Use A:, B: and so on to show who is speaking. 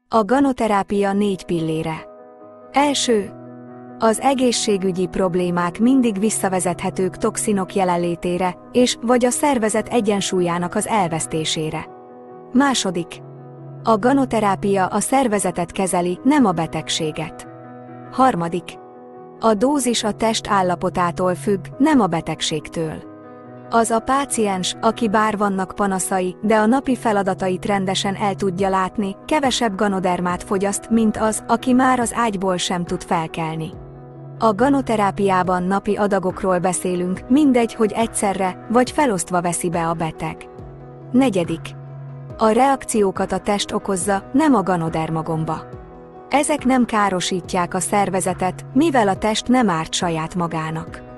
A: A ganoterápia 4 pillére. Első. Az egészségügyi problémák mindig visszavezethetők toxinok jelenlétére, és vagy a szervezet egyensúlyának az elvesztésére. Második. A ganoterápia a szervezetet kezeli, nem a betegséget. Harmadik. A dózis a test állapotától függ, nem a betegségtől. Az a páciens, aki bár vannak panaszai, de a napi feladatait rendesen el tudja látni, kevesebb ganodermát fogyaszt, mint az, aki már az ágyból sem tud felkelni. A ganoterápiában napi adagokról beszélünk, mindegy, hogy egyszerre, vagy felosztva veszi be a beteg. Negyedik. A reakciókat a test okozza, nem a ganodermagomba. Ezek nem károsítják a szervezetet, mivel a test nem árt saját magának.